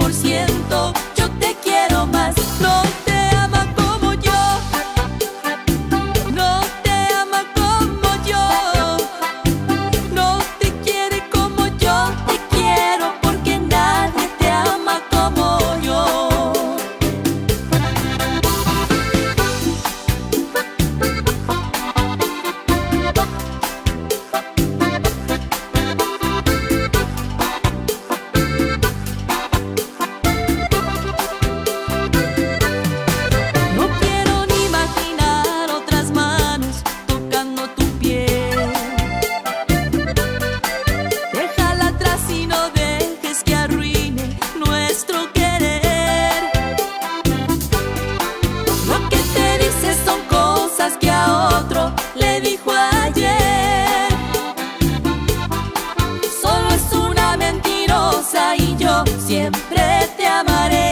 100%. Yo te quiero más. No te ama como yo. No te ama como yo. No te quiere como yo te quiero, porque nadie te ama como yo. No quiero ni imaginar otras manos tocando tu piel. Déjala atrás y no dejes que arruine nuestro querer. Lo que te dice son cosas que a otro le dijo ayer. Solo es una mentirosa y yo siempre te amaré.